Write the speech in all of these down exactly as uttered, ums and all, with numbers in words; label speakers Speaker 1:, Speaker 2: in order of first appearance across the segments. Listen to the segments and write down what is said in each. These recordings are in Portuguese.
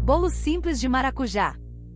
Speaker 1: Bolo simples de maracujá.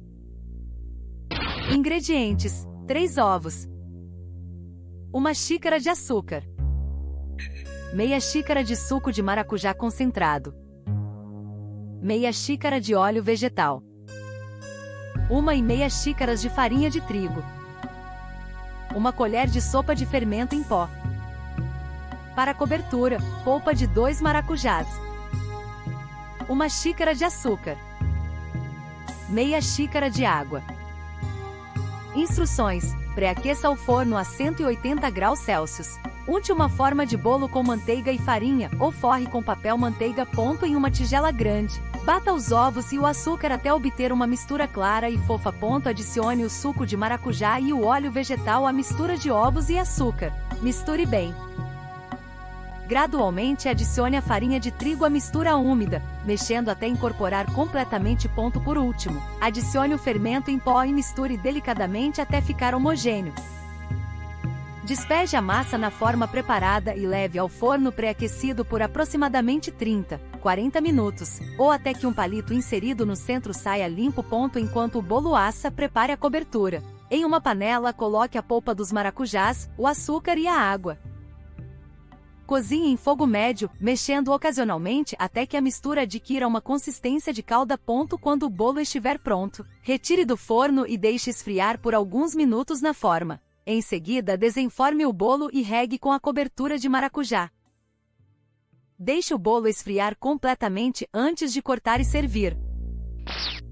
Speaker 1: Ingredientes: três ovos, uma xícara de açúcar, meia xícara de suco de maracujá concentrado, meia xícara de óleo vegetal, uma e meia xícaras de farinha de trigo, uma colher de sopa de fermento em pó. Para cobertura, polpa de dois maracujás, uma xícara de açúcar, meia xícara de água. Instruções: pré-aqueça o forno a cento e oitenta graus Celsius. Unte uma forma de bolo com manteiga e farinha, ou forre com papel manteiga ponto em uma tigela grande. Bata os ovos e o açúcar até obter uma mistura clara e fofa. Ponto. Adicione o suco de maracujá e o óleo vegetal à mistura de ovos e açúcar. Misture bem. Gradualmente adicione a farinha de trigo à mistura úmida, mexendo até incorporar completamente. Ponto. Por último, adicione o fermento em pó e misture delicadamente até ficar homogêneo. Despeje a massa na forma preparada e leve ao forno pré-aquecido por aproximadamente trinta, quarenta minutos, ou até que um palito inserido no centro saia limpo. Ponto. Enquanto o bolo assa, prepare a cobertura. Em uma panela, coloque a polpa dos maracujás, o açúcar e a água. Cozinhe em fogo médio, mexendo ocasionalmente até que a mistura adquira uma consistência de calda. Ponto. Quando o bolo estiver pronto, retire do forno e deixe esfriar por alguns minutos na forma. Em seguida, desenforme o bolo e regue com a cobertura de maracujá. Deixe o bolo esfriar completamente antes de cortar e servir.